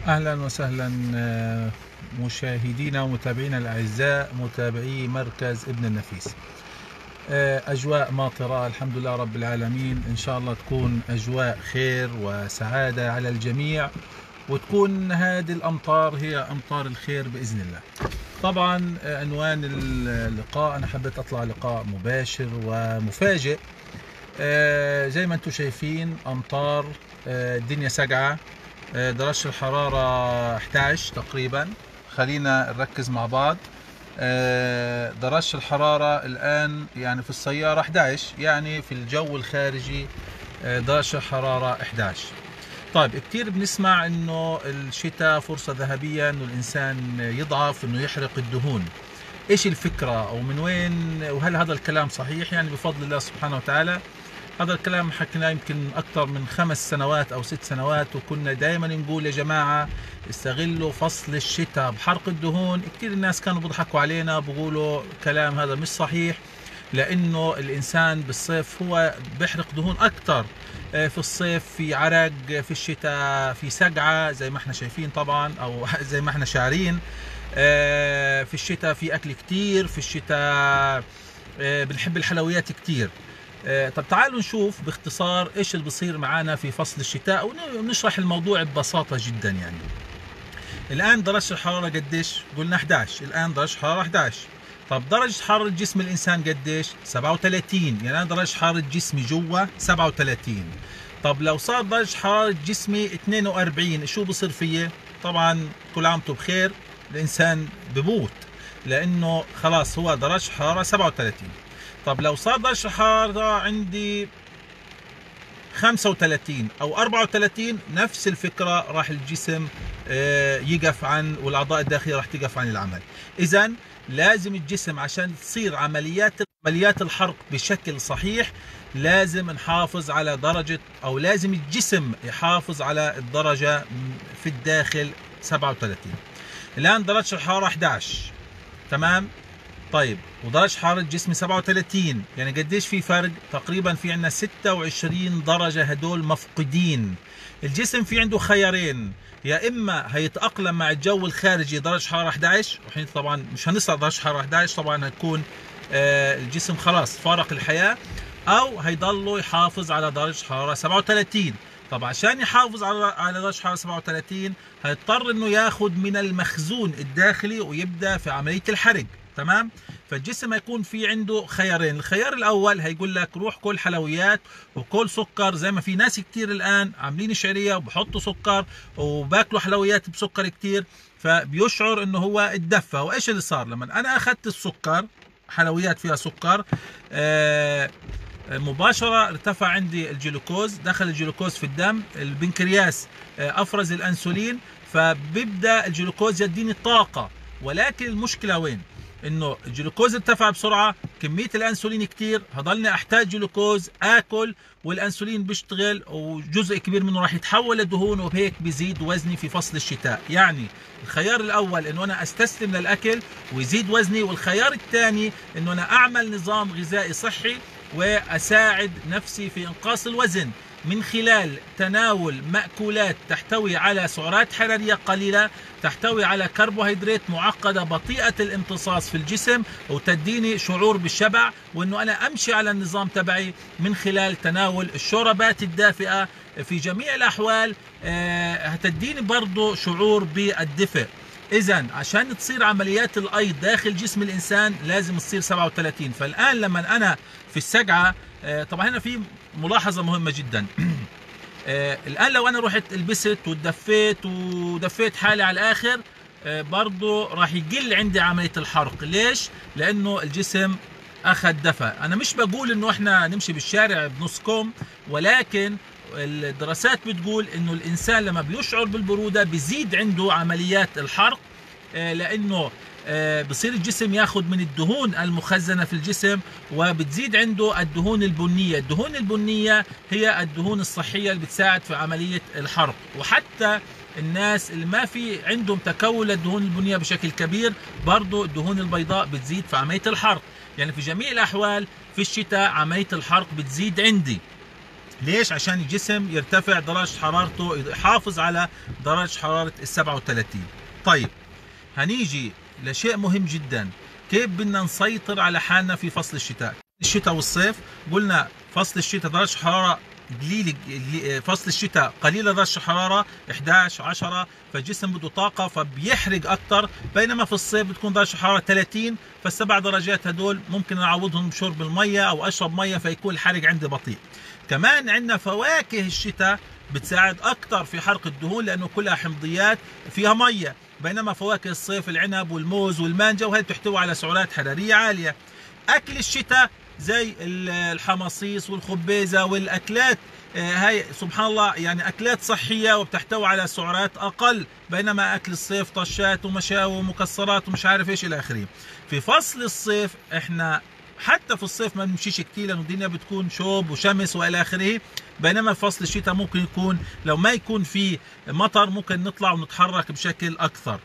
أهلا وسهلا مشاهدينا ومتابعينا الأعزاء، متابعي مركز ابن النفيس. أجواء ماطرة الحمد لله رب العالمين، إن شاء الله تكون أجواء خير وسعادة على الجميع، وتكون هذه الأمطار هي أمطار الخير بإذن الله. طبعا عنوان اللقاء، أنا حبيت أطلع لقاء مباشر ومفاجئ. زي ما أنتم شايفين أمطار، الدنيا ساقعة، درجة الحرارة 11 تقريبا. خلينا نركز مع بعض. درجة الحرارة الآن يعني في السيارة 11، يعني في الجو الخارجي درجة الحرارة 11. طيب كتير بنسمع انه الشتاء فرصة ذهبية انه الانسان يضعف، انه يحرق الدهون. ايش الفكرة او من وين، وهل هذا الكلام صحيح؟ يعني بفضل الله سبحانه وتعالى هذا الكلام حكيناه يمكن أكثر من 5 سنوات أو 6 سنوات، وكنا دائما نقول يا جماعة استغلوا فصل الشتاء بحرق الدهون. كثير الناس كانوا بيضحكوا علينا، بيقولوا كلام هذا مش صحيح، لأنه الإنسان بالصيف هو بيحرق دهون أكثر. في الصيف في عرق، في الشتاء في سقعة زي ما احنا شايفين طبعا، أو زي ما احنا شاعرين. في الشتاء في أكل كثير، في الشتاء بنحب الحلويات كثير. طب تعالوا نشوف باختصار ايش اللي بصير معانا في فصل الشتاء، ونشرح الموضوع ببساطة جدا. يعني الآن درجة الحرارة قديش؟ قلنا 11. الآن درجة الحرارة 11. طب درجة حرارة جسم الإنسان قديش؟ 37. يعني أنا درجة حرارة جسمي جوا 37. طب لو صار درجة حرارة جسمي 42 شو بصير فيي؟ طبعا كل عام وانتم بخير، الإنسان بموت، لأنه خلاص هو درجة حرارة 37. طب لو صار درجة الحرارة عندي 35 أو 34 نفس الفكرة، راح الجسم يقف عن، والأعضاء الداخلية راح تقف عن العمل. إذا لازم الجسم عشان تصير عمليات الحرق بشكل صحيح لازم نحافظ على درجة، أو لازم الجسم يحافظ على الدرجة في الداخل 37. الآن درجة الحرارة 11، تمام؟ طيب ودرجة حرارة جسمي 37، يعني قديش في فرق؟ تقريبا في عندنا 26 درجة، هدول مفقودين. الجسم في عنده خيارين، يا اما هيتأقلم مع الجو الخارجي درجة حرارة 11، وحين طبعا مش هنصل درجة حرارة 11، طبعا هتكون الجسم خلاص فارق الحياة، او هيضله يحافظ على درجة حرارة 37. طب عشان يحافظ على درجة حرارة 37 هيضطر انه ياخذ من المخزون الداخلي ويبدأ في عملية الحرق، تمام؟ فالجسم هيكون في عنده خيارين. الخيار الاول هيقول لك روح كل حلويات وكل سكر، زي ما في ناس كتير الان عاملين شعريه وبحطوا سكر وباكلوا حلويات بسكر كتير، فبيشعر انه هو اتدفى. وايش اللي صار لما انا اخذت السكر، حلويات فيها سكر، مباشرة ارتفع عندي الجلوكوز، دخل الجلوكوز في الدم، البنكرياس افرز الانسولين، فبيبدأ الجلوكوز يديني الطاقة. ولكن المشكلة وين؟ انه الجلوكوز ارتفع بسرعه، كميه الانسولين كتير، هضلني احتاج جلوكوز اكل، والانسولين بيشتغل وجزء كبير منه راح يتحول لدهون، وبهيك بيزيد وزني في فصل الشتاء. يعني الخيار الاول انه انا استسلم للاكل ويزيد وزني، والخيار الثاني انه انا اعمل نظام غذائي صحي واساعد نفسي في انقاص الوزن من خلال تناول مأكولات تحتوي على سعرات حرارية قليلة، تحتوي على كربوهيدرات معقدة بطيئة الامتصاص في الجسم، وتديني شعور بالشبع، وانه انا امشي على النظام تبعي من خلال تناول الشوربات الدافئة في جميع الاحوال، هتديني برضو شعور بالدفء. اذا عشان تصير عمليات الايض داخل جسم الانسان لازم تصير 37. فالان لما انا في السقعة، طبعا هنا في ملاحظة مهمة جدا. الآن لو أنا رحت لبست ودفيت حالي على الآخر، برضو راح يقل عندي عملية الحرق. ليش؟ لأنه الجسم أخذ دفى. أنا مش بقول إنه إحنا نمشي بالشارع بنص كم، ولكن الدراسات بتقول إنه الإنسان لما بيشعر بالبرودة بيزيد عنده عمليات الحرق، لأنه بصير الجسم ياخذ من الدهون المخزنة في الجسم، وبتزيد عنده الدهون البنية. الدهون البنية هي الدهون الصحية اللي بتساعد في عملية الحرق. وحتى الناس اللي ما في عندهم تكون للدهون البنية بشكل كبير، برضو الدهون البيضاء بتزيد في عملية الحرق. يعني في جميع الأحوال في الشتاء عملية الحرق بتزيد عندي. ليش؟ عشان الجسم يرتفع درجة حرارته، يحافظ على درجة حرارة ال 37. طيب هنيجي لشيء مهم جدا، كيف بدنا نسيطر على حالنا في فصل الشتاء؟ الشتاء والصيف قلنا فصل الشتاء درجة حرارة قليلة، فصل الشتاء قليلة درجة الحرارة 11 10، فالجسم بده طاقة فبيحرق أكثر، بينما في الصيف بتكون درجة الحرارة 30، فالسبع درجات هدول ممكن نعوضهم بشرب المية أو أشرب مية فيكون الحرق عندي بطيء. كمان عندنا فواكه الشتاء بتساعد أكثر في حرق الدهون لأنه كلها حمضيات فيها مية، بينما فواكه الصيف العنب والموز والمانجا وهي بتحتوي على سعرات حرارية عالية. أكل الشتاء زي الحماصيص والخبيزة والأكلات هاي سبحان الله يعني أكلات صحية وبتحتوي على سعرات أقل، بينما أكل الصيف طشات ومشاوي ومكسرات ومش عارف إيش إلى آخره. في فصل الصيف إحنا حتى في الصيف ما بنمشيش كتير لأنه الدنيا بتكون شوب وشمس وإلى آخره، بينما في فصل الشتاء ممكن يكون لو ما يكون في مطر ممكن نطلع ونتحرك بشكل أكثر.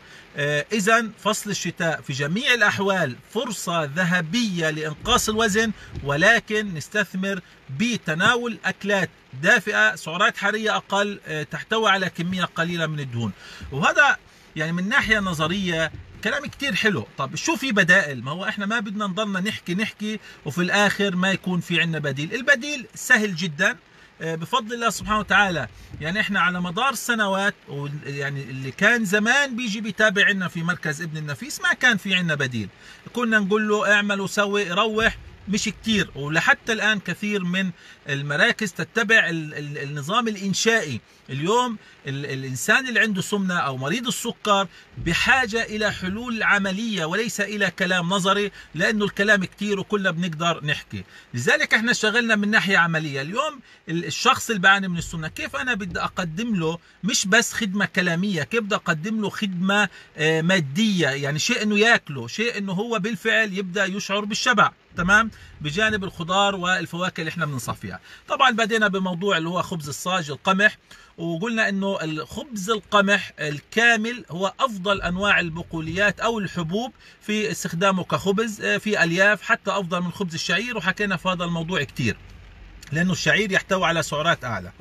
إذا فصل الشتاء في جميع الأحوال فرصة ذهبية لإنقاص الوزن، ولكن نستثمر بتناول أكلات دافئة سعرات حرارية أقل تحتوي على كمية قليلة من الدهون. وهذا يعني من ناحية نظرية كلام كتير حلو. طب شو في بدائل؟ ما هو احنا ما بدنا نضلنا نحكي وفي الاخر ما يكون في عندنا بديل. البديل سهل جدا بفضل الله سبحانه وتعالى. يعني احنا على مدار السنوات يعني اللي كان زمان بيجي بيتابع عنا في مركز ابن النفيس ما كان في عنا بديل، كنا نقول له اعمل وسوي روح، مش كتير. ولحتى الآن كثير من المراكز تتبع النظام الإنشائي. اليوم الإنسان اللي عنده سمنة أو مريض السكر بحاجة إلى حلول عملية وليس إلى كلام نظري، لأنه الكلام كتير وكلنا بنقدر نحكي. لذلك احنا اشتغلنا من ناحية عملية. اليوم الشخص اللي بيعاني من السمنة كيف أنا بدي أقدم له مش بس خدمة كلامية، كيف بدي أقدم له خدمة مادية، يعني شيء إنه يأكله، شيء إنه هو بالفعل يبدأ يشعر بالشبع، تمام، بجانب الخضار والفواكه اللي احنا بننصح فيها. طبعا بدينا بموضوع اللي هو خبز الصاج القمح، وقلنا انه الخبز القمح الكامل هو افضل انواع البقوليات او الحبوب في استخدامه كخبز، في الياف حتى افضل من خبز الشعير، وحكينا في هذا الموضوع كتير لانه الشعير يحتوي على سعرات اعلى.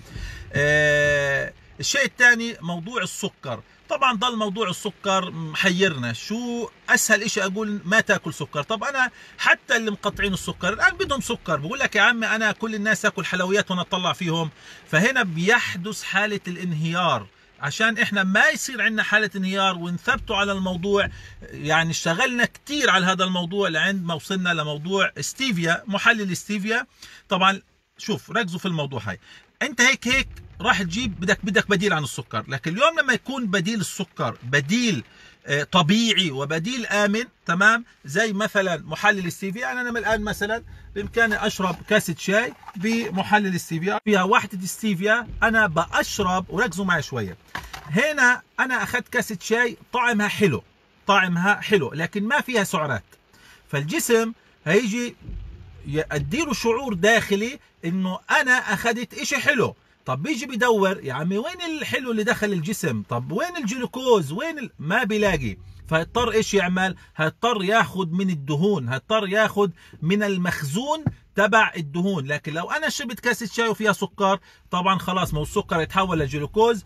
الشيء الثاني موضوع السكر. طبعا ضل موضوع السكر محيرنا، شو اسهل اشي اقول ما تاكل سكر؟ طب انا حتى اللي مقطعين السكر الان بدهم سكر، بقول لك يا عمي انا كل الناس تاكل حلويات وانا اطلع فيهم، فهنا بيحدث حالة الانهيار. عشان احنا ما يصير عندنا حالة انهيار ونثبتوا على الموضوع، يعني اشتغلنا كتير على هذا الموضوع لعند ما وصلنا لموضوع ستيفيا، محلل ستيفيا. طبعا شوف ركزوا في الموضوع هاي، انت هيك راح تجيب بدك بديل عن السكر، لكن اليوم لما يكون بديل السكر بديل طبيعي وبديل آمن، تمام، زي مثلا محلل ستيفيا. يعني أنا الآن مثلا بإمكاني أشرب كاسة شاي بمحلل ستيفيا فيها وحدة ستيفيا، أنا بأشرب، وركزوا معي شوية، هنا أنا أخذت كاسة شاي طعمها حلو، طعمها حلو لكن ما فيها سعرات، فالجسم هيجي يديله شعور داخلي إنه أنا أخذت إشي حلو. طب بيجي بدور يا عمي وين الحلو اللي دخل الجسم؟ طب وين الجلوكوز؟ وين ما بيلاقي، فهيضطر ايش يعمل؟ هيضطر ياخذ من الدهون، هيضطر ياخذ من المخزون تبع الدهون. لكن لو انا شربت كاسة شاي وفيها سكر طبعا خلاص ما هو السكر يتحول لجلوكوز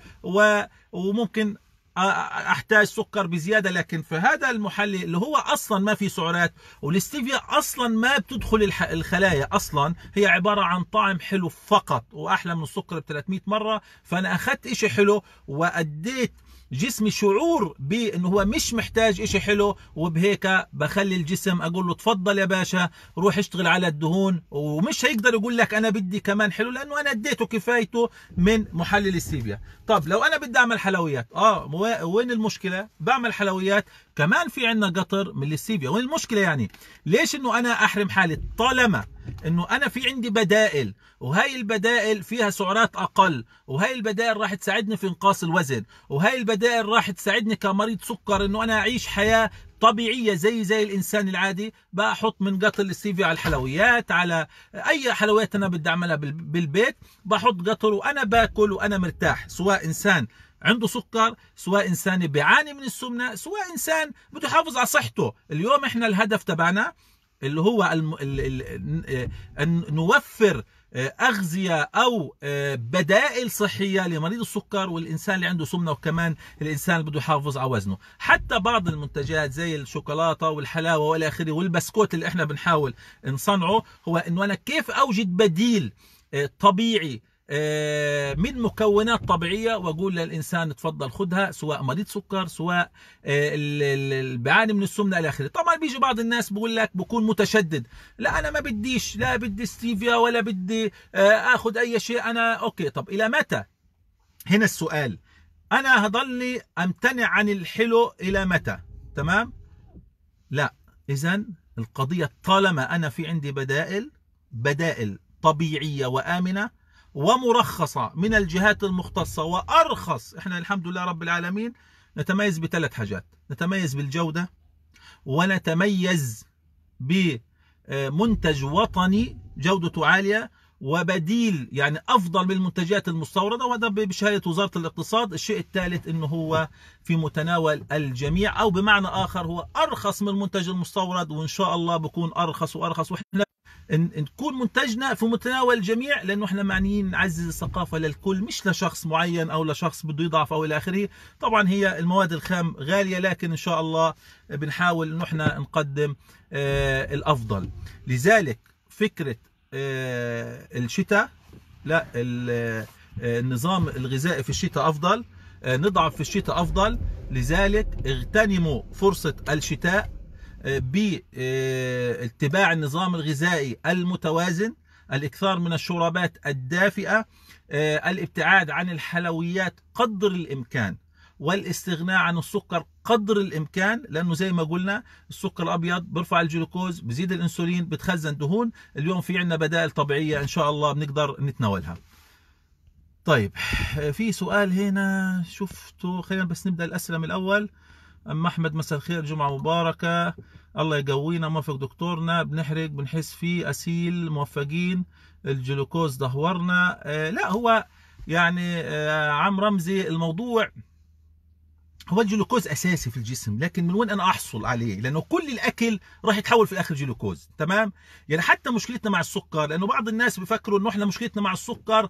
وممكن احتاج سكر بزياده. لكن في هذا المحلي اللي هو اصلا ما في سعرات، والستيفيا اصلا ما بتدخل الخلايا اصلا، هي عباره عن طعم حلو فقط واحلى من السكر ب 300 مره. فانا اخذت اشي حلو واديت جسمي شعور بانه هو مش محتاج اشي حلو، وبهيك بخلي الجسم اقول له تفضل يا باشا روح اشتغل على الدهون، ومش هيقدر يقول لك انا بدي كمان حلو لانه انا اديته كفايته من محلل ستيفيا. طب لو انا بدي اعمل حلويات، وين المشكله؟ بعمل حلويات كمان في عندنا قطر من الستيفيا، وين المشكله يعني؟ ليش انه انا احرم حالي طالما انه انا في عندي بدائل، وهي البدائل فيها سعرات اقل، وهي البدائل راح تساعدني في انقاص الوزن، وهي البدائل راح تساعدني كمريض سكر انه انا اعيش حياه طبيعيه زي الانسان العادي. بحط من قطر الستيفيا على الحلويات، على اي حلويات انا بدي اعملها بالبيت، بحط قطر وانا باكل وانا مرتاح، سواء انسان عنده سكر، سواء انسان بيعاني من السمنه، سواء انسان بده يحافظ على صحته. اليوم احنا الهدف تبعنا اللي هو أن نوفر أغذية أو بدائل صحية لمريض السكر والإنسان اللي عنده سمنة، وكمان الإنسان اللي بده يحافظ على وزنه. حتى بعض المنتجات زي الشوكولاتة والحلاوة والى آخره والبسكوت اللي احنا بنحاول نصنعه، هو إنه أنا كيف أوجد بديل طبيعي من مكونات طبيعية وأقول للإنسان تفضل خدها، سواء مريض سكر سواء اللي بيعاني من السمنة إلى آخره. طبعا بيجي بعض الناس بقول لك بكون متشدد، لا أنا ما بديش، لا بدي ستيفيا ولا بدي آخذ أي شيء أنا أوكي. طب إلى متى؟ هنا السؤال، أنا هضلني أمتنع عن الحلو إلى متى؟ تمام؟ لا، إذن القضية طالما أنا في عندي بدائل طبيعية وآمنة ومرخصة من الجهات المختصة وأرخص. إحنا الحمد لله رب العالمين نتميز بثلاث حاجات: نتميز بالجودة، ونتميز بمنتج وطني جودته عالية، وبديل يعني أفضل من المنتجات المستوردة، وهذا بشهادة وزارة الاقتصاد. الشيء الثالث إنه هو في متناول الجميع، أو بمعنى آخر هو أرخص من المنتج المستورد، وإن شاء الله بكون أرخص وأرخص، وإحنا نكون منتجنا في متناول الجميع، لانه احنا معنيين نعزز الثقافه للكل، مش لشخص معين او لشخص بده يضعف او الى اخره. طبعا هي المواد الخام غاليه، لكن ان شاء الله بنحاول انه احنا نقدم الافضل. لذلك فكره الشتاء، لا النظام الغذائي في الشتاء افضل، نضعف في الشتاء افضل. لذلك اغتنموا فرصه الشتاء باتباع النظام الغذائي المتوازن، الاكثار من الشوربات الدافئة، الابتعاد عن الحلويات قدر الامكان، والاستغناء عن السكر قدر الامكان، لانه زي ما قلنا السكر الابيض برفع الجلوكوز، بزيد الانسولين، بتخزن دهون. اليوم في عندنا بدائل طبيعية ان شاء الله بنقدر نتناولها. طيب، في سؤال هنا شفته، خلينا بس نبدأ الأسئلة من الأول. أم أحمد، مساء الخير، جمعة مباركة، الله يقوينا، موفق دكتورنا، بنحرق بنحس فيه أسيل، موفقين، الجلوكوز دهورنا. لا هو يعني عم رمزي، الموضوع هو الجلوكوز أساسي في الجسم، لكن من وين أنا أحصل عليه؟ لأنه كل الأكل راح يتحول في الآخر جلوكوز. تمام؟ يعني حتى مشكلتنا مع السكر، لأنه بعض الناس بيفكروا إنه إحنا مشكلتنا مع السكر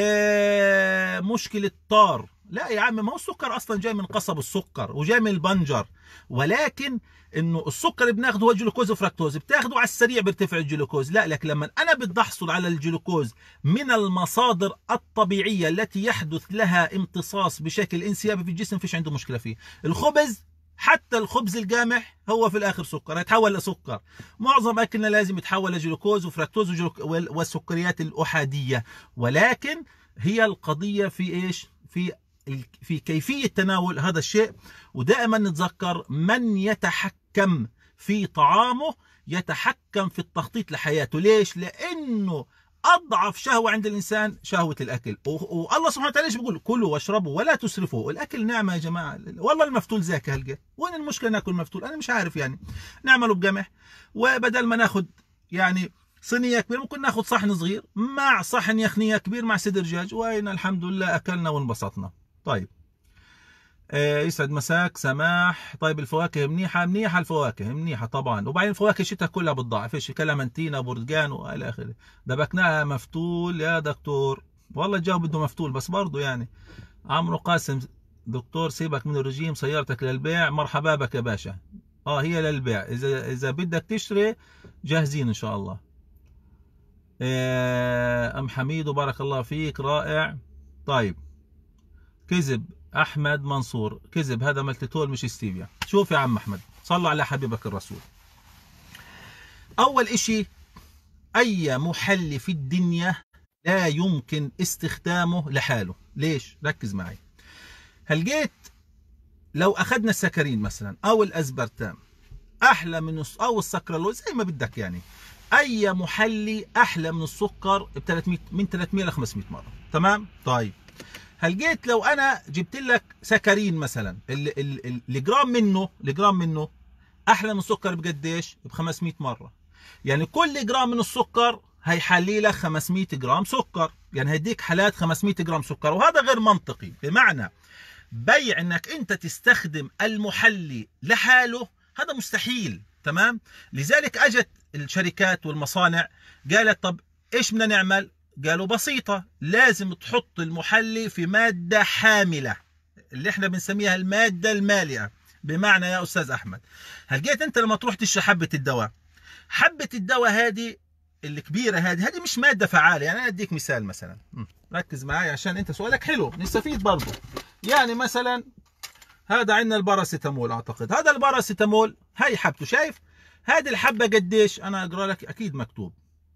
مشكلة طار. لا يا عم، ما هو السكر اصلا جاي من قصب السكر وجاي من البنجر، ولكن انه السكر اللي بناخده هو جلوكوز وفركتوز، بتاخده على السريع بيرتفع الجلوكوز. لا، لك لما انا بدي احصل على الجلوكوز من المصادر الطبيعيه التي يحدث لها امتصاص بشكل انسيابي في الجسم، فيش عنده مشكله فيه. الخبز، حتى الخبز القامح هو في الاخر سكر، يتحول لسكر. معظم اكلنا لازم يتحول لجلوكوز وفركتوز والسكريات الاحاديه، ولكن هي القضيه في ايش؟ في كيفية تناول هذا الشيء. ودائما نتذكر، من يتحكم في طعامه يتحكم في التخطيط لحياته. ليش؟ لأنه أضعف شهوة عند الإنسان شهوة الأكل، والله سبحانه وتعالى بيقول كلوا واشربوا ولا تسرفوا. الأكل نعمة يا جماعة، والله المفتول زاكي هلقى، وين المشكلة ناكل مفتول؟ أنا مش عارف يعني، نعمله بقمح، وبدل ما ناخذ يعني صينية كبيرة ممكن ناخذ صحن صغير مع صحن يخنية كبير مع صدر دجاج، وين الحمد لله أكلنا وانبسطنا. طيب، يسعد مساك سماح. طيب، الفواكه منيحة الفواكه منيحة طبعا، وبعدين الفواكه الشتاء كلها بتضاعف، ايش كلامنتينا برتقان والى اخره. دبكناها مفتول يا دكتور، والله الجو بده مفتول، بس برضه يعني. عمرو قاسم، دكتور سيبك من الرجيم، سيارتك للبيع، مرحبا بك يا باشا. هي للبيع، اذا بدك تشتري جاهزين ان شاء الله. ام حميد، وبارك الله فيك، رائع. طيب، كذب احمد منصور، كذب، هذا مالتيتول مش ستيفيا. شوف يا عم احمد، صلوا على حبيبك الرسول. اول اشي، اي محل في الدنيا لا يمكن استخدامه لحاله. ليش؟ ركز معي. هلقيت لو اخذنا السكرين مثلا او الاسبرتام احلى من او السكرالوز، زي ما بدك يعني، اي محلي احلى من السكر ب 300 من 300 ل 500 مره. تمام؟ طيب، هلقيت لو انا جبت لك سكرين مثلا، الجرام منه احلى من السكر بقديش؟ ب 500 مره. يعني كل جرام من السكر هيحلي لك 500 جرام سكر، يعني هيديك حالات 500 جرام سكر، وهذا غير منطقي. بمعنى بيع انك انت تستخدم المحلي لحاله، هذا مستحيل. تمام؟ لذلك اجت الشركات والمصانع قالت طب ايش بدنا نعمل؟ قالوا بسيطة، لازم تحط المحلي في مادة حاملة اللي احنا بنسميها المادة المالئة. بمعنى يا أستاذ أحمد، هلقيت أنت لما تروح تشتري حبة الدواء، حبة الدواء هذه الكبيرة هذه مش مادة فعالة. يعني أنا أديك مثال مثلا، ركز معي عشان أنت سؤالك حلو نستفيد برضه. يعني مثلا هذا عندنا الباراسيتامول، أعتقد هذا الباراسيتامول هاي حبته، شايف هذه الحبة قديش؟ أنا أقرأ لك أكيد مكتوب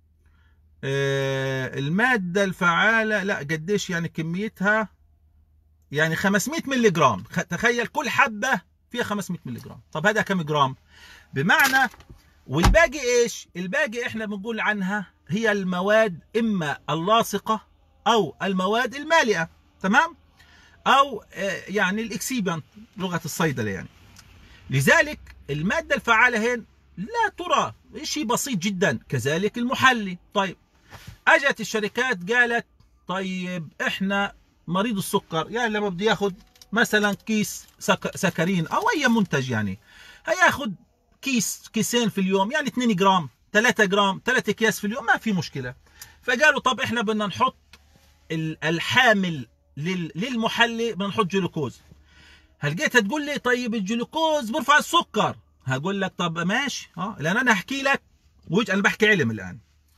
المادة الفعالة، لا قديش يعني كميتها، يعني 500 ملي جرام. تخيل كل حبة فيها 500 ملي جرام. طب هذا كم جرام؟ بمعنى والباقي ايش؟ الباقي احنا بنقول عنها هي المواد اما اللاصقة او المواد المالئة، تمام؟ او يعني الاكسيبيانت لغة الصيدلة يعني. لذلك المادة الفعالة هين لا ترى، شيء بسيط جدا. كذلك المحلي. طيب اجت الشركات قالت طيب احنا مريض السكر يعني لما بده ياخذ مثلا كيس سكرين او اي منتج، يعني هياخذ كيسين في اليوم، يعني 2 جرام 3 جرام 3 اكياس في اليوم، ما في مشكله. فقالوا طب احنا بدنا نحط الحامل للمحلي، بدنا نحط جلوكوز. هلقيتها تقول لي طيب الجلوكوز برفع السكر. هقول لك طب ماشي، لان انا احكي لك انا بحكي علم الان.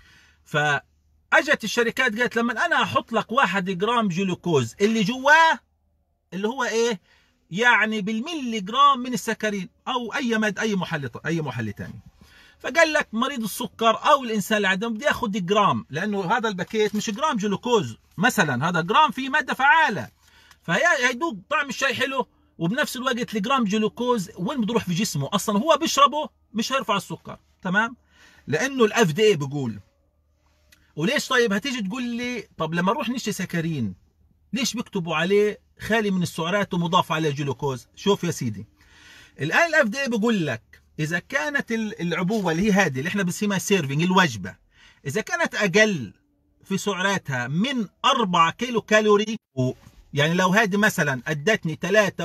فاجت الشركات قالت لما انا احط لك 1 جرام جلوكوز اللي جواه اللي هو ايه، يعني بالملي جرام من السكرين او اي محلي ثاني. فقال لك مريض السكر او الانسان اللي عنده بده ياخذ جرام، لانه هذا الباكيت مش جرام جلوكوز مثلا، هذا جرام فيه ماده فعاله، فهيدوق طعم الشاي حلو، وبنفس الوقت الجرام جلوكوز وين بده يروح في جسمه اصلا هو بيشربه مش هيرفع السكر، تمام؟ لانه الاف دي اي بيقول. وليش طيب هتيجي تقول لي طب لما نروح نشتري سكرين ليش بيكتبوا عليه خالي من السعرات ومضاف عليه جلوكوز؟ شوف يا سيدي، الان الاف دي اي بيقول لك اذا كانت العبوه اللي هي هذه اللي احنا بنسميها سيرفينج الوجبه، اذا كانت اقل في سعراتها من 4 كيلو كالوري، يعني لو هذه مثلا ادتني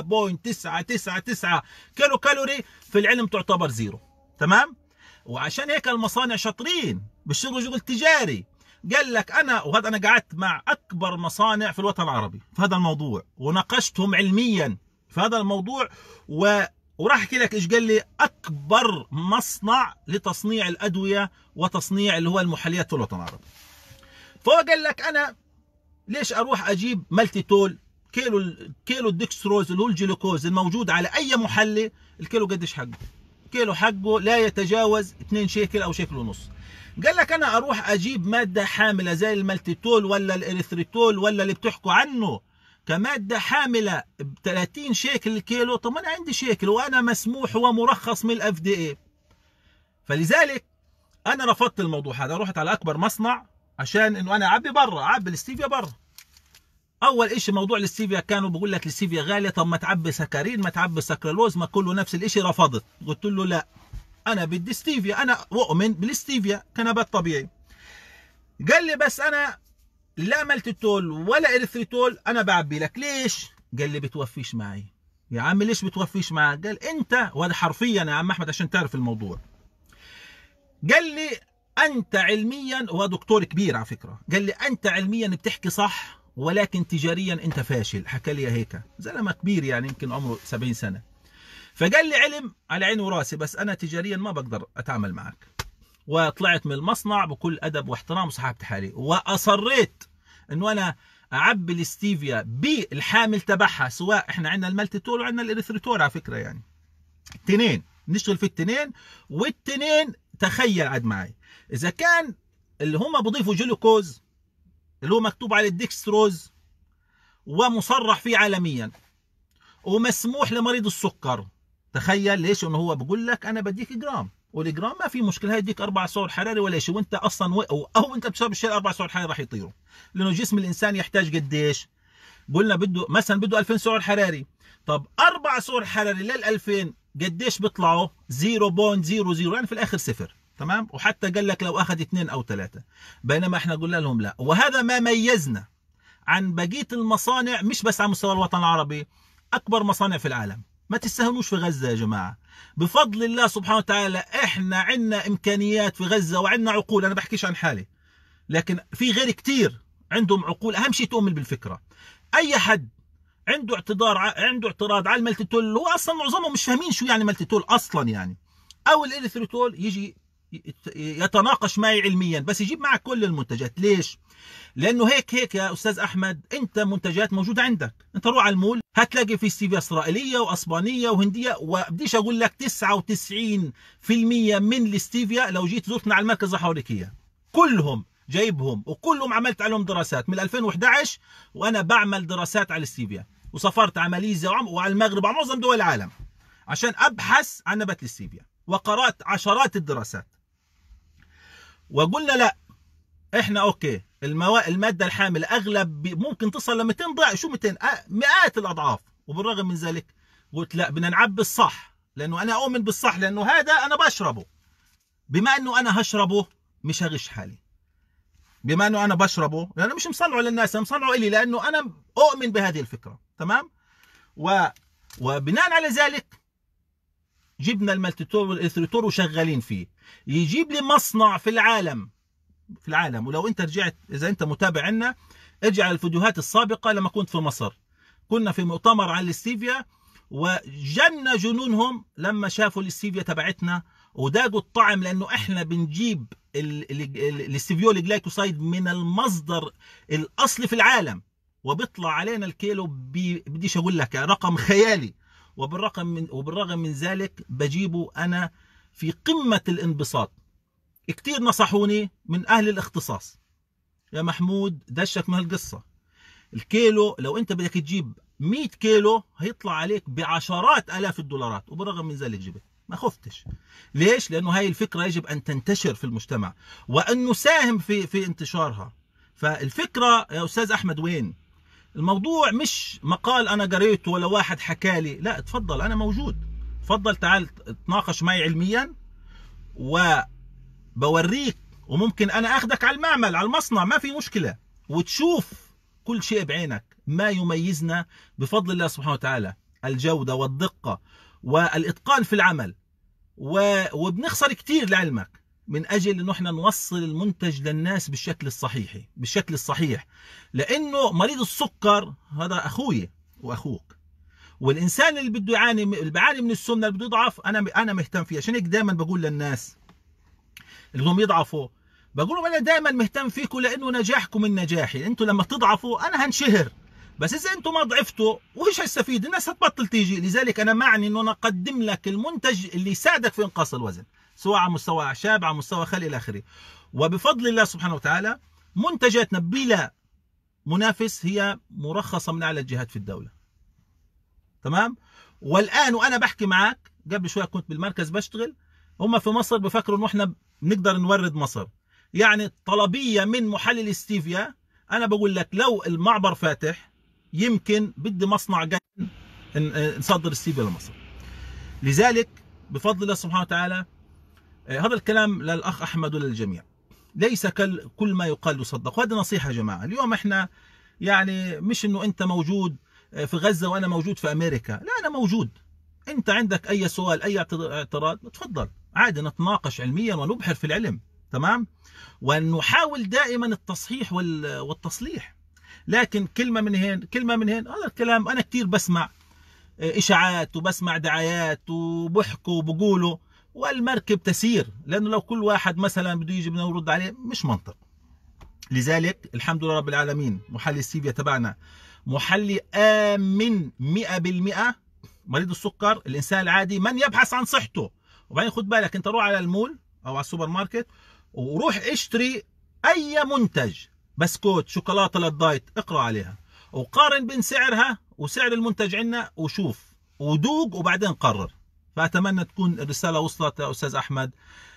3.999 كيلو كالوري، في العلم تعتبر زيرو، تمام؟ وعشان هيك المصانع شاطرين بيشتغلوا شغل تجاري. قال لك وهذا انا قعدت مع اكبر مصانع في الوطن العربي في هذا الموضوع وناقشتهم علميا في هذا الموضوع، وراح احكي لك ايش قال لي اكبر مصنع لتصنيع الادويه وتصنيع اللي هو المحليات في الوطن العربي. فهو قال لك انا ليش اروح اجيب مالتيتول كيلو الدكستروز اللي هو الجلوكوز الموجود على اي محلي، الكيلو قديش حقه؟ كيلو حقه لا يتجاوز 2 شيكل او شيكل ونص. قال لك انا اروح اجيب ماده حامله زي المالتيتول ولا الاريثريتول ولا اللي بتحكوا عنه كماده حامله ب 30 شيكل الكيلو. طب انا عندي شيكل وانا مسموح ومرخص من الاف دي اي. فلذلك انا رفضت الموضوع هذا، رحت على اكبر مصنع عشان انه انا اعبي برا، اعبي الستيفيا برا. اول اشي موضوع الستيفيا كانوا بقول لك الستيفيا غاليه، طب ما تعبي سكرين ما تعبي سكرالوز ما كله نفس الاشي. رفضت، قلت له لا انا بدي ستيفيا، انا اؤمن بالستيفيا كنبات طبيعي. قال لي بس انا لا مالتيتول ولا اريثريتول انا بعبي لك. ليش؟ قال لي بتوفيش معي. يا عمي ليش بتوفيش معي؟ قال انت، وهذا حرفيا يا عم احمد عشان تعرف الموضوع، قال لي انت علميا، وهو دكتور كبير على فكره، قال لي انت علميا بتحكي صح ولكن تجاريا انت فاشل. حكى لي هيك زلمه كبير يعني يمكن عمره 70 سنه. فقال لي علم على عيني وراسي بس انا تجاريا ما بقدر اتعامل معك. وطلعت من المصنع بكل ادب واحترام وسحبت حالي، واصريت انه انا اعبي الستيفيا بالحامل تبعها، سواء احنا عندنا المالتيتول وعندنا الاريثريتول على فكره، يعني التنين نشتغل في التنين. والتنين تخيل عاد معي، اذا كان اللي هم بضيفوا جلوكوز اللي هو مكتوب على الديكستروز ومصرح فيه عالميا ومسموح لمريض السكر، تخيل ليش انه هو بقول لك انا بديك جرام، والجرام ما في مشكله، هيديك 4 سعر حراري ولا شيء، وانت اصلا او انت بتشرب الشيء 4 سعر حراري راح يطيروا، لانه جسم الانسان يحتاج قديش؟ قلنا بده مثلا بده 2000 سعر حراري. طب 4 سعر حراري لل 2000 قديش بيطلعوا؟ 0.00، يعني في الاخر صفر، تمام؟ وحتى قال لك لو اخذ 2 او 3، بينما احنا قلنا لهم لا. وهذا ما ميزنا عن بقيه المصانع، مش بس على مستوى الوطن العربي، اكبر مصانع في العالم. ما تستهونوش في غزه يا جماعه، بفضل الله سبحانه وتعالى احنا عندنا امكانيات في غزه وعندنا عقول. انا بحكيش عن حالي، لكن في غير كتير عندهم عقول. اهم شيء تؤمن بالفكره. اي حد عنده اعتراض على المالتيتول، هو اصلا معظمهم مش فاهمين شو يعني مالتيتول اصلا يعني، او الاريثروتول، يجي يتناقش معي علميا بس يجيب معك كل المنتجات. ليش؟ لانه هيك يا استاذ احمد، انت منتجات موجوده عندك، انت روح على المول هتلاقي في ستيفيا اسرائيليه واسبانيه وهنديه، وبديش اقول لك 99% من الستيفيا لو جيت زرتنا على المركز راح اوريك اياها، كلهم جايبهم وكلهم عملت عليهم دراسات من 2011، وانا بعمل دراسات على الستيفيا، وسافرت على ماليزيا وعلى المغرب وعلى معظم دول العالم عشان ابحث عن نبات الستيفيا، وقرات عشرات الدراسات. وقلنا لا، احنا اوكي الماده الحامله اغلب ممكن تصل ل 200 ضعف، شو 200، مئات الاضعاف، وبالرغم من ذلك قلت لا، بدنا نعبي الصح، لانه انا اؤمن بالصح، لانه هذا انا بشربه، بما انه انا هشربه مش هغش حالي، بما انه انا بشربه، لانه مش مصنعه للناس، انا مصنعه الي، لانه انا اؤمن بهذه الفكره. تمام. وبناء على ذلك جبنا المالتيتول والاريثروتول وشغالين فيه. يجيب لي مصنع في العالم، ولو انت رجعت، اذا انت متابع عنا، ارجع على الفيديوهات السابقه لما كنت في مصر، كنا في مؤتمر عن الستيفيا، وجن جنونهم لما شافوا الستيفيا تبعتنا وداقوا الطعم، لانه احنا بنجيب الستيفيول جلايكوسايد من المصدر الاصلي في العالم، وبيطلع علينا الكيلو بديش اقول لك رقم خيالي، وبالرغم من ذلك بجيبه انا في قمه الانبساط. كتير نصحوني من اهل الاختصاص، يا محمود دشك من هالقصه، الكيلو لو انت بدك تجيب 100 كيلو هيطلع عليك بعشرات الاف الدولارات، وبالرغم من ذلك جبت، ما خفتش. ليش؟ لانه هاي الفكره يجب ان تنتشر في المجتمع، وان نساهم في انتشارها. فالفكره يا استاذ احمد وين؟ الموضوع مش مقال انا قريته ولا واحد حكى لي، لا، تفضل انا موجود، تفضل تعال تناقش معي علميا وبوريك، وممكن انا اخذك على المعمل على المصنع، ما في مشكله، وتشوف كل شيء بعينك. ما يميزنا بفضل الله سبحانه وتعالى الجوده والدقه والاتقان في العمل، وبنخسر كثير لعلمك من اجل انه احنا نوصل المنتج للناس بالشكل الصحيح، لانه مريض السكر هذا اخوي واخوك، والانسان اللي بده بيعاني من السمنه، اللي بده يضعف، انا مهتم فيه. عشان هيك دائما بقول للناس اللي هم يضعفوا، بقول لهم انا دائما مهتم فيكم، لانه نجاحكم من نجاحي. انتم لما تضعفوا انا هنشهر، بس اذا انتم ما ضعفتوا وش هيستفيد؟ الناس هتبطل تيجي. لذلك انا معني انه انا اقدم لك المنتج اللي يساعدك في انقاص الوزن، سواء على مستوى اعشاب، على مستوى خل، الى اخره. وبفضل الله سبحانه وتعالى منتجاتنا بلا منافس هي مرخصه من اعلى الجهات في الدوله. تمام. والان وانا بحكي معك، قبل شويه كنت بالمركز بشتغل، هم في مصر بفكروا انه احنا بنقدر نورد مصر، يعني طلبيه من محلل ستيفيا. انا بقول لك لو المعبر فاتح يمكن بدي مصنع جاي نصدر ستيفيا لمصر. لذلك بفضل الله سبحانه وتعالى، هذا الكلام للاخ احمد وللجميع، ليس كل ما يقال يصدق. وهذه نصيحه يا جماعه. اليوم احنا يعني مش انه انت موجود في غزه وانا موجود في امريكا، لا، انا موجود. انت عندك اي سؤال، اي اعتراض، تفضل عادي نتناقش علميا ونبحر في العلم. تمام. ونحاول دائما التصحيح والتصليح، لكن كلمه من هين كلمه من هين، هذا الكلام انا كثير بسمع اشاعات وبسمع دعايات وبحكوا وبقولوا، والمركب تسير، لانه لو كل واحد مثلا بده يجي بدنا نرد عليه مش منطق. لذلك الحمد لله رب العالمين محلي ستيفيا تبعنا محلي آمن 100%. مريض السكر، الانسان العادي، من يبحث عن صحته. وبعدين خد بالك، انت روح على المول او على السوبر ماركت وروح اشتري اي منتج، بسكوت، شوكولاته للدايت، اقرا عليها وقارن بين سعرها وسعر المنتج عندنا، وشوف ودوق وبعدين قرر. فاتمنى تكون الرساله وصلت يا استاذ احمد،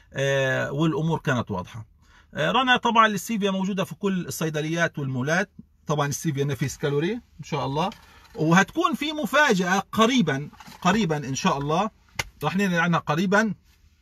والامور كانت واضحه. رنا، طبعا الستيفيا موجوده في كل الصيدليات والمولات، طبعا الستيفيا نفيس كالوري ان شاء الله، وهتكون في مفاجاه قريبا ان شاء الله، راح نعلن عنها قريبا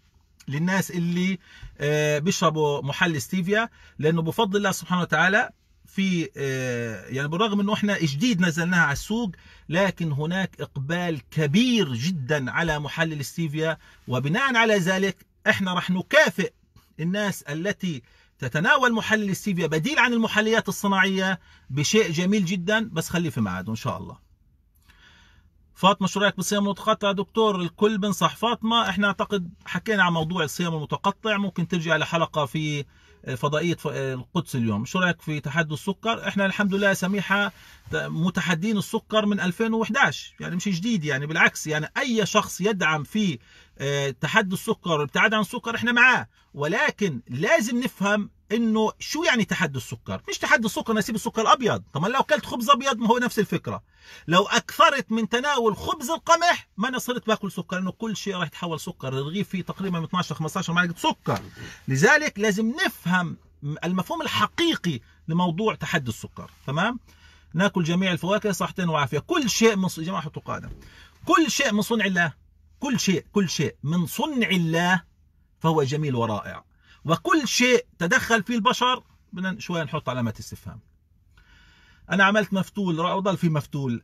للناس اللي بيشربوا محل ستيفيا، لانه بفضل الله سبحانه وتعالى في يعني بالرغم انه احنا جديد نزلناها على السوق، لكن هناك اقبال كبير جدا على محل الستيفيا، وبناء على ذلك احنا راح نكافئ الناس التي تتناول محلل الستيفيا بديل عن المحليات الصناعية بشيء جميل جدا، بس خليه في ميعاده إن شاء الله. فاطمة شو رأيك بالصيام المتقطع دكتور؟ الكل بنصح فاطمة. احنا اعتقد حكينا عن موضوع الصيام المتقطع، ممكن ترجع لحلقة في فضائية القدس اليوم. شو رأيك في تحدي السكر؟ احنا الحمد لله سميحة متحدين السكر من 2011، يعني مش جديد، يعني بالعكس، يعني اي شخص يدعم في تحدي السكر والابتعاد عن السكر احنا معاه، ولكن لازم نفهم انه شو يعني تحدي السكر. مش تحدي السكر نسيب السكر الابيض، طبعا لو اكلت خبز ابيض ما هو نفس الفكره. لو اكثرت من تناول خبز القمح ما انا صرت باكل سكر، لانه كل شيء راح يتحول سكر. الرغيف فيه تقريبا 12 15 معلقه سكر. لذلك لازم نفهم المفهوم الحقيقي لموضوع تحدي السكر. تمام؟ ناكل جميع الفواكه صحتين وعافيه. كل شيء من جماعه حطوا قاعده، كل شيء من صنع الله، كل شيء من صنع الله فهو جميل ورائع، وكل شيء تدخل فيه البشر بدنا شوي نحط علامة استفهام. أنا عملت مفتول، وضل في مفتول.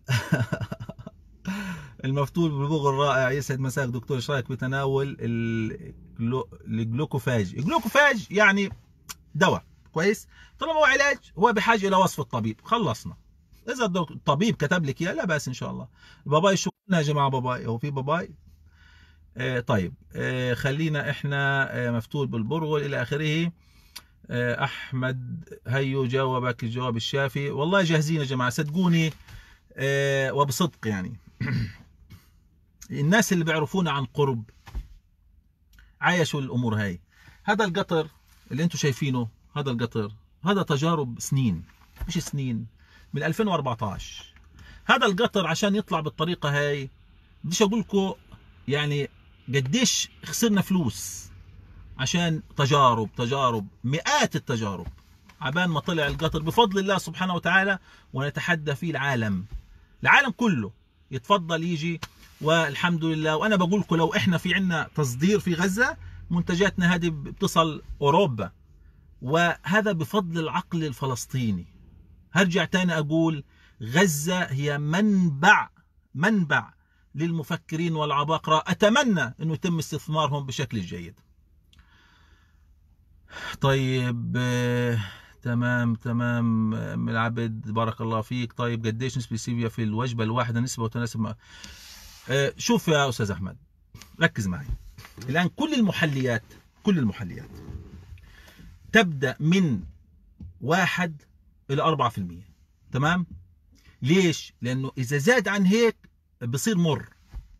المفتول بالبغل الرائع. يسعد مساك دكتور، ايش رايك بتناول الجلوكوفاج؟ الجلوكوفاج يعني دواء كويس، طالما هو علاج هو بحاجة إلى وصف الطبيب، خلصنا. إذا الطبيب كتب لك إياه لا بأس إن شاء الله. باباي شو يا جماعة؟ باباي هو في باباي؟ طيب خلينا احنا مفتول بالبرغل الى اخره. احمد هيو جاوبك الجواب الشافي. والله جاهزين يا جماعه صدقوني، وبصدق يعني. الناس اللي بيعرفونا عن قرب عايشوا الامور هاي. هذا القطر اللي انتم شايفينه، هذا القطر هذا تجارب سنين، مش سنين، من 2014. هذا القطر عشان يطلع بالطريقه هاي بديش اقول لكم يعني قديش خسرنا فلوس عشان تجارب مئات التجارب عبان ما طلع القطر بفضل الله سبحانه وتعالى. ونتحدى فيه العالم كله يتفضل يجي، والحمد لله. وانا بقول لكم لو احنا في عنا تصدير في غزة، منتجاتنا هذه بتصل اوروبا، وهذا بفضل العقل الفلسطيني. هرجع تاني اقول غزة هي منبع للمفكرين والعباقرة. أتمنى أنه يتم استثمارهم بشكل جيد. طيب تمام من العبد، بارك الله فيك. طيب قديش نسبة الستيفيا في الوجبة الواحدة؟ نسبة وتناسب مع شوف يا أستاذ أحمد، ركز معي. الآن كل المحليات تبدأ من 1 إلى 4%. تمام؟ ليش؟ لأنه إذا زاد عن هيك بصير مر.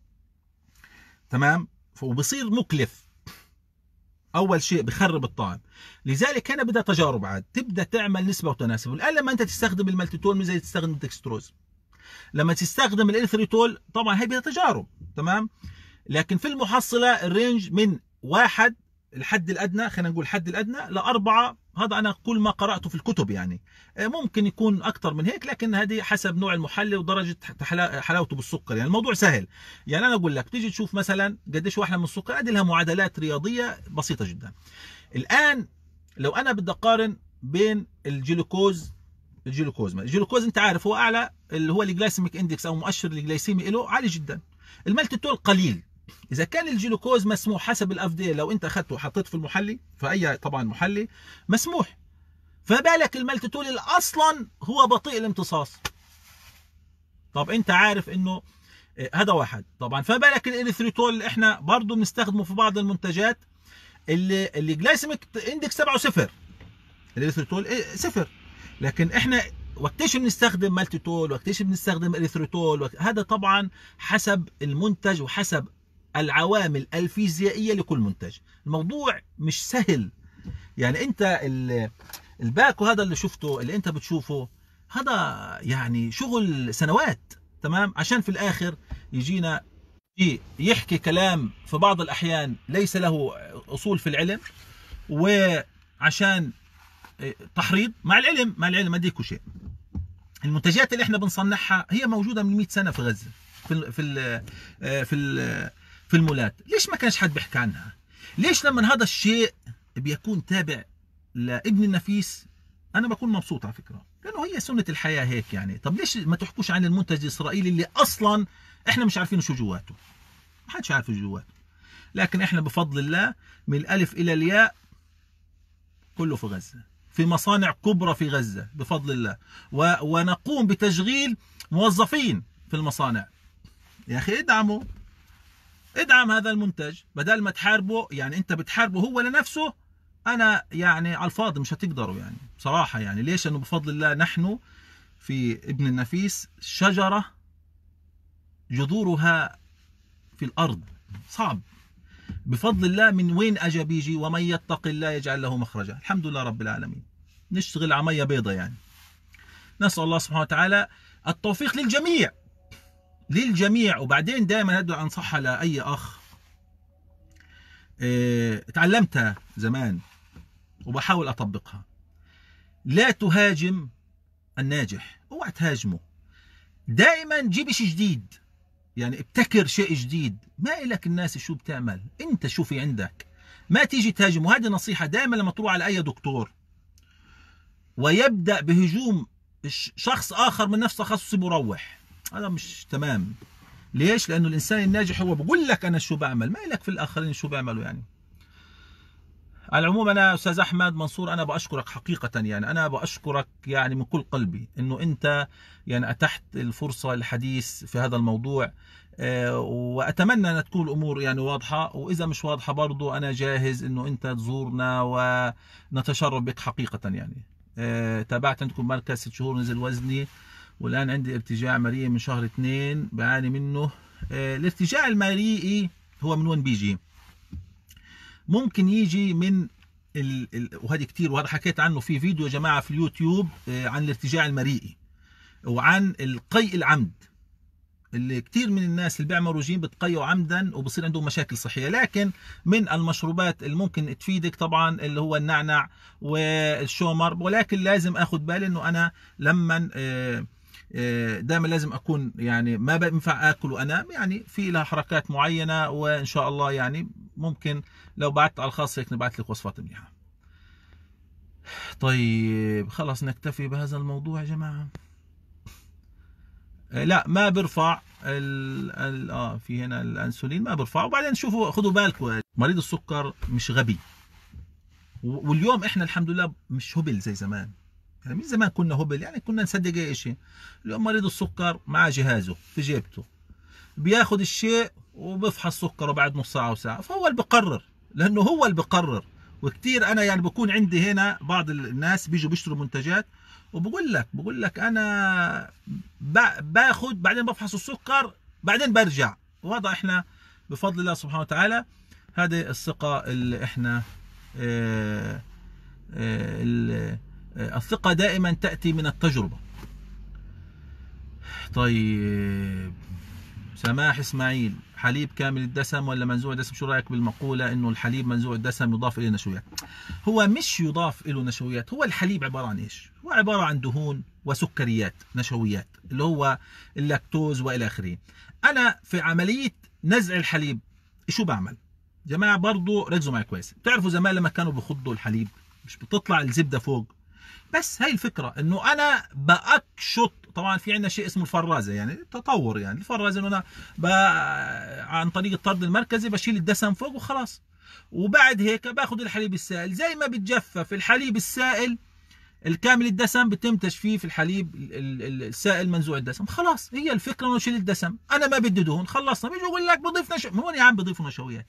تمام؟ وبصير مكلف. اول شيء بخرب الطعم. لذلك هنا بدها تجارب عاد، تبدا تعمل نسبه وتناسب. الان لما انت تستخدم المالتيتول مش زي تستخدم الدكستروز. لما تستخدم الاريثريتول طبعا هي بدها تجارب. تمام؟ لكن في المحصله الرينج من 1 الحد الادنى، خلينا نقول الحد الادنى ل4. هذا انا كل ما قراته في الكتب، يعني ممكن يكون اكثر من هيك، لكن هذه حسب نوع المحلي ودرجه حلاوته بالسكر. يعني الموضوع سهل. يعني انا اقول لك تيجي تشوف مثلا قديش واحده من السكر، ادي لها معادلات رياضيه بسيطه جدا. الان لو انا بدي اقارن بين الجلوكوز انت عارف هو اعلى، اللي هو الجلايسيميك اندكس او مؤشر الجلايسيمي له عالي جدا. المالتيتول قليل. اذا كان الجلوكوز مسموح حسب الاف دي، لو انت اخذته وحطيته في المحلي، فاي طبعا محلي مسموح، فبالك المالتيتول اللي اصلا هو بطيء الامتصاص. طب انت عارف انه هذا واحد. طبعا فبالك الاريثريتول اللي احنا برضه بنستخدمه في بعض المنتجات، اللي جلايسيميك اندكس تبعه 0، الاريثريتول 0. لكن احنا وقتاش بنستخدم مالتيتول وقتاش بنستخدم اريثريتول، هذا طبعا حسب المنتج وحسب العوامل الفيزيائيه لكل منتج. الموضوع مش سهل. يعني انت الباكو هذا اللي شفته، اللي انت بتشوفه، هذا يعني شغل سنوات. تمام؟ عشان في الاخر يجينا يحكي كلام في بعض الاحيان ليس له اصول في العلم، وعشان تحريض. مع العلم اديكوا شيء، المنتجات اللي احنا بنصنعها هي موجوده من 100 سنه في غزه، في المولات. ليش ما كانش حد بيحكي عنها؟ ليش لما هذا الشيء بيكون تابع لابن النفيس انا بكون مبسوط على فكره، لانه هي سنه الحياه هيك يعني. طب ليش ما تحكوش عن المنتج الاسرائيلي اللي اصلا احنا مش عارفين شو جواته؟ ما حدش عارف شو جواته. لكن احنا بفضل الله من الالف الى الياء كله في غزة، في مصانع كبرى في غزة بفضل الله، ونقوم بتشغيل موظفين في المصانع. يا أخي ادعم هذا المنتج بدل ما تحاربه. يعني أنت بتحاربه هو لنفسه، أنا يعني على الفاضي مش هتقدروا يعني بصراحة. يعني ليش؟ أنه بفضل الله نحن في ابن النفيس شجرة جذورها في الأرض، صعب بفضل الله. من وين أجا بيجي؟ ومن يتق الله يجعل له مخرجا. الحمد لله رب العالمين، نشتغل عمية بيضة يعني. نسأل الله سبحانه وتعالى التوفيق للجميع. وبعدين دائما أدعو أنصحها لأي أخ تعلمتها زمان وبحاول أطبقها: لا تهاجم الناجح، اوعى تهاجمه. دائما جيب شيء جديد، يعني ابتكر شيء جديد. ما إلك الناس شو بتعمل، انت شو في عندك، ما تيجي تهاجم. وهذه نصيحة دائما لما تروح على أي دكتور ويبدأ بهجوم شخص آخر من نفس تخصصي بروح، هذا مش تمام. ليش؟ لأنه الإنسان الناجح هو بقول لك أنا شو بعمل، ما إلك في الآخرين شو بيعملوا يعني. على العموم أنا أستاذ أحمد منصور، أنا بأشكرك حقيقة، يعني أنا بأشكرك يعني من كل قلبي إنه أنت يعني أتحت الفرصة للحديث في هذا الموضوع. وأتمنى أن تكون الأمور يعني واضحة، وإذا مش واضحة برضو أنا جاهز إنه أنت تزورنا ونتشرف بك حقيقة يعني. تابعت عندكم مركز 6 شهور نزل وزني، والآن عندي ارتجاع مريء من شهر 2 بعاني منه. الارتجاع المريئي هو من وين بيجي؟ ممكن يجي من وهذه كتير، وهذا حكيت عنه في فيديو يا جماعة في اليوتيوب عن الارتجاع المريئي وعن القيء العمد، اللي كتير من الناس اللي بيعملوا رجيم بتقيوا عمدا وبصير عندهم مشاكل صحية. لكن من المشروبات اللي ممكن تفيدك طبعا اللي هو النعنع والشومر، ولكن لازم اخذ بالي انه انا لما دائما لازم اكون يعني ما بينفع اكل وانام، يعني في لها حركات معينه، وان شاء الله يعني ممكن لو بعت على الخاص هيك نبعث لك وصفات منيحه. طيب خلاص نكتفي بهذا الموضوع يا جماعه. لا ما برفع في هنا الانسولين ما برفع. وبعدين شوفوا خذوا بالكم، مريض السكر مش غبي، واليوم احنا الحمد لله مش هبل زي زمان. يعني من زمان كنا هبل، يعني كنا نصدق اي شيء. اليوم مريض السكر مع جهازه في جيبته، بياخذ الشيء وبفحص سكره بعد نص ساعه وساعه، فهو اللي بقرر، لانه هو اللي بقرر. وكثير انا يعني بكون عندي هنا بعض الناس بيجوا بيشتروا منتجات بقول لك انا باخذ بعدين بفحص السكر بعدين برجع. وهذا احنا بفضل الله سبحانه وتعالى هذه الثقه اللي احنا الثقة دائما تأتي من التجربة. طيب سماح إسماعيل، حليب كامل الدسم ولا منزوع الدسم؟ شو رأيك بالمقولة إنه الحليب منزوع الدسم يضاف إليه نشويات؟ هو مش يضاف إله نشويات، هو الحليب عبارة عن إيش؟ هو عبارة عن دهون وسكريات نشويات اللي هو اللاكتوز وإلى آخره. أنا في عملية نزع الحليب شو بعمل؟ جماعة برضو ركزوا معي كويس. بتعرفوا زمان لما كانوا بخضوا الحليب مش بتطلع الزبدة فوق؟ بس هاي الفكرة انه انا بأكشط. طبعا في عندنا شيء اسمه الفرازة، يعني تطور يعني الفرازة انه انا عن طريق الطرد المركزي بشيل الدسم فوق وخلاص. وبعد هيك باخذ الحليب السائل، زي ما بتجفف الحليب السائل الكامل الدسم بتم تجفيف الحليب السائل منزوع الدسم. خلاص هي الفكرة انه شيل الدسم، انا ما بدي دهون، خلصنا. بيجي يقول لك بضيف نشويات. من وين يا عم بضيفوا نشويات؟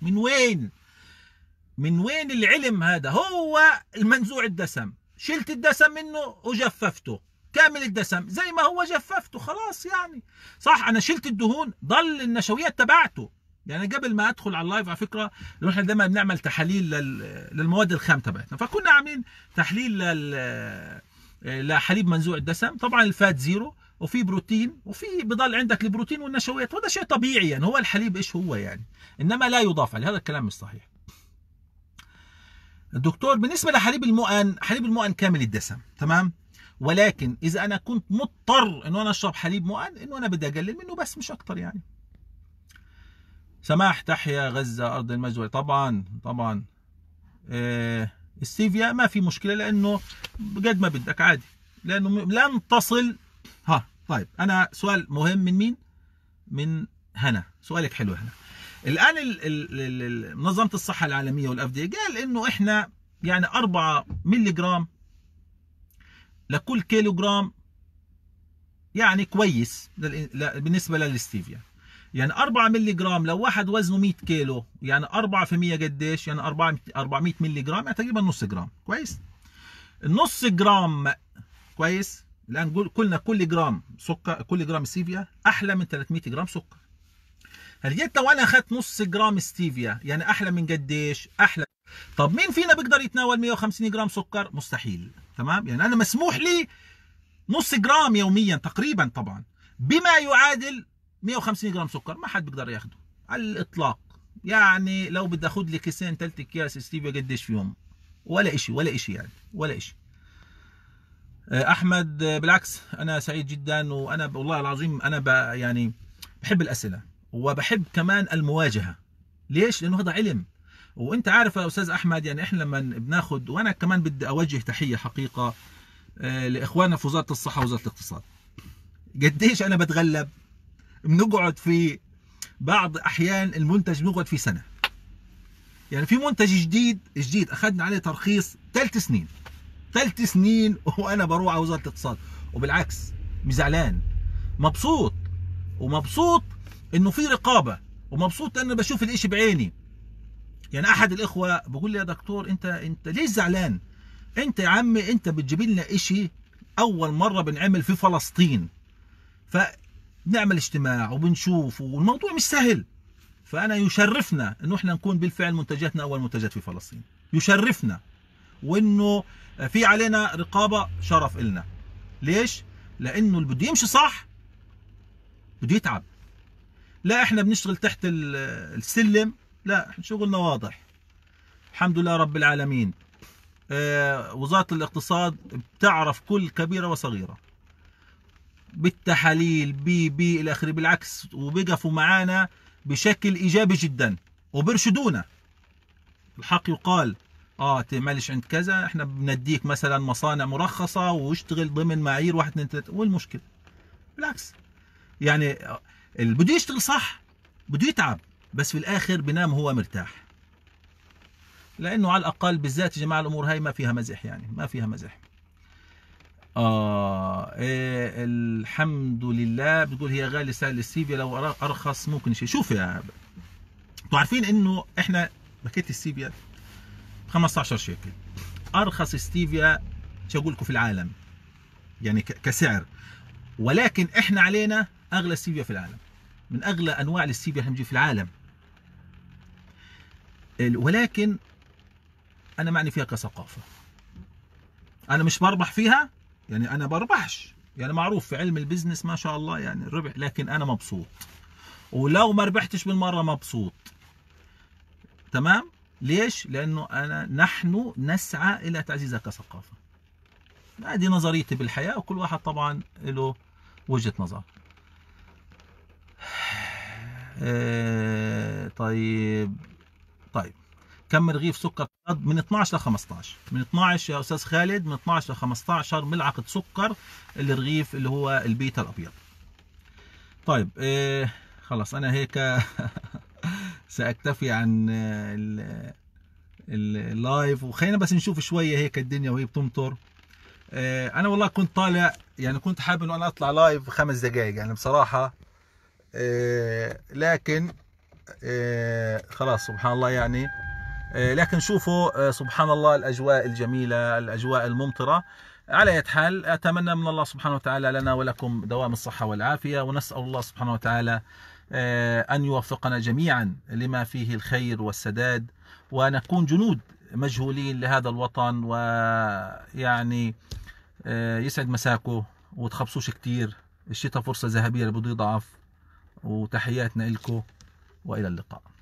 من وين العلم هذا؟ هو المنزوع الدسم شلت الدسم منه وجففته كامل الدسم زي ما هو جففته خلاص. يعني صح انا شلت الدهون، ضل النشويات تبعته. يعني قبل ما ادخل على اللايف على فكره لو احنا دائما بنعمل تحاليل للمواد الخام تبعتنا، فكنا عاملين تحليل لحليب منزوع الدسم. طبعا الفات زيرو وفي بروتين وفي بضل عندك البروتين والنشويات، وهذا شيء طبيعي. يعني هو الحليب ايش هو يعني، انما لا يضاف عليه. هذا الكلام مش صحيح. الدكتور بالنسبة لحليب المؤن، حليب المؤن كامل الدسم تمام، ولكن إذا أنا كنت مضطر إنه أنا أشرب حليب مؤن إنه أنا بدي أقلل منه بس مش أكتر يعني. سماح تحيا غزة أرض المجد. طبعا ستيفيا ما في مشكلة لأنه قد ما بدك عادي، لأنه لن تصل. طيب أنا سؤال مهم من مين؟ من هنا. سؤالك حلو هنا. الآن منظمة الصحة العالمية والFDA قال إنه إحنا يعني 4 ملي جرام لكل كيلو جرام، يعني كويس بالنسبة للستيفيا. يعني 4 ملي جرام لو واحد وزنه 100 كيلو، يعني 4% قديش؟ يعني 400 ملي جرام، يعني تقريبا نص جرام. كويس. النص جرام كويس. الان قلنا كل جرام سكر، كل جرام ستيفيا احلى من 300 جرام سكر. هل جيت لو انا اخذت نص جرام ستيفيا، يعني احلى من قديش؟ احلى. طب مين فينا بيقدر يتناول 150 جرام سكر؟ مستحيل. تمام. يعني انا مسموح لي نص جرام يوميا تقريبا، طبعا بما يعادل 150 جرام سكر ما حد بيقدر ياخده على الاطلاق. يعني لو بدي اخذ لي كيسين 3 اكياس ستيفيا قديش فيهم؟ ولا شيء، ولا شيء، يعني ولا شيء. احمد بالعكس انا سعيد جدا، وانا والله العظيم انا يعني بحب الاسئله، وبحب كمان المواجهه. ليش؟ لانه هذا علم. وانت عارف يا استاذ احمد، يعني احنا لما بناخذ، وانا كمان بدي اوجه تحيه حقيقه لاخواننا في وزاره الصحه ووزاره الاقتصاد. قديش انا بتغلب، بنقعد في بعض احيان المنتج بنقعد فيه سنه. يعني في منتج جديد اخذنا عليه ترخيص 3 سنين، 3 سنين وانا بروح على وزاره الاقتصاد. وبالعكس مش زعلان، مبسوط. ومبسوط انه في رقابه، ومبسوط انه بشوف الاشي بعيني. يعني احد الاخوه بقول لي يا دكتور انت ليش زعلان؟ انت يا عمي انت بتجيب لنا اشي اول مره بنعمل في فلسطين، فبنعمل اجتماع وبنشوف، والموضوع مش سهل. فانا يشرفنا انه احنا نكون بالفعل منتجاتنا اول منتجات في فلسطين، يشرفنا. وانه في علينا رقابه، شرف إلنا. ليش؟ لانه اللي بده يمشي صح بده يتعب. لا احنا بنشتغل تحت السلم، لا احنا شغلنا واضح الحمد لله رب العالمين. وزارة الاقتصاد بتعرف كل كبيرة وصغيرة بالتحاليل بي الى اخره. بالعكس وبيقفوا معانا بشكل ايجابي جدا وبرشدونا. الحق يقال تعملش عند كذا، احنا بنديك مثلا مصانع مرخصة واشتغل ضمن معايير 1 2 3. والمشكلة بالعكس، يعني اللي بده يشتغل صح بده يتعب، بس في الاخر بنام هو مرتاح. لانه على الاقل بالذات يا جماعه الامور هاي ما فيها مزح، يعني ما فيها مزح. الحمد لله. بتقول هي غالي سعر الستيفيا، لو ارخص ممكن شيء. شوف يا انتوا عارفين انه احنا باكيت الستيفيا ب 15 شيكل. ارخص ستيفيا شو اقول لكم في العالم، يعني كسعر. ولكن احنا علينا اغلى ستيفيا في العالم، من اغلى انواع الستيفيا اللي بنجي في العالم. ولكن انا معني فيها كثقافه. انا مش بربح فيها، يعني انا بربحش، يعني معروف في علم البزنس ما شاء الله يعني الربح، لكن انا مبسوط. ولو ما ربحتش بالمره مبسوط. تمام. ليش؟ لانه نحن نسعى الى تعزيزها كثقافه. هذه نظريتي بالحياه، وكل واحد طبعا له وجهه نظر. طيب كم رغيف سكر من 12 ل 15؟ من 12 يا استاذ خالد، من 12 ل 15 ملعقه سكر الرغيف اللي هو البيتا الابيض. طيب خلاص انا هيك ساكتفي عن اللايف، وخلينا بس نشوف شويه هيك الدنيا وهي بتمطر. انا والله كنت طالع، يعني كنت حابب انه انا اطلع لايف 5 دقائق يعني بصراحه. لكن خلاص سبحان الله يعني. لكن شوفوا سبحان الله الأجواء الجميلة، الأجواء الممطرة. على أي حال أتمنى من الله سبحانه وتعالى لنا ولكم دوام الصحة والعافية، ونسأل الله سبحانه وتعالى أن يوفقنا جميعا لما فيه الخير والسداد، ونكون جنود مجهولين لهذا الوطن. ويعني يسعد مساكم وتخبصوش كتير. الشتاء فرصة ذهبية اللي بده يضعف. وتحياتنا لكم وإلى اللقاء.